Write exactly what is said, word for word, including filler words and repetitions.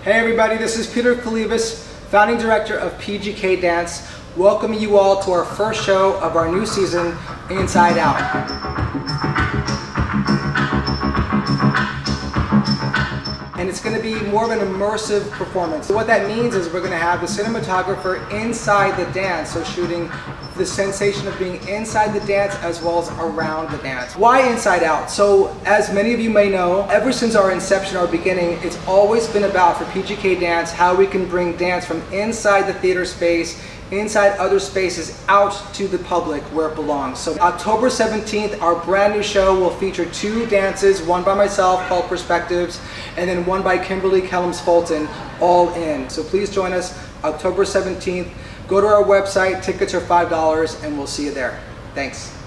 Hey everybody, this is Peter Kalivas, founding director of P G K Dance, welcoming you all to our first show of our new season, Inside Out. And it's going to be more of an immersive performance. So what that means is we're going to have the cinematographer inside the dance, so shooting the sensation of being inside the dance as well as around the dance. Why Inside Out? So as many of you may know, ever since our inception, our beginning, it's always been about, for P G K Dance, how we can bring dance from inside the theater space, inside other spaces, out to the public where it belongs. So October seventeenth, our brand new show will feature two dances, one by myself called Perspectives, and then one by Kimberly Kellums Fulton, All In. So please join us October seventeenth. Go to our website, tickets are five dollars, and we'll see you there. Thanks.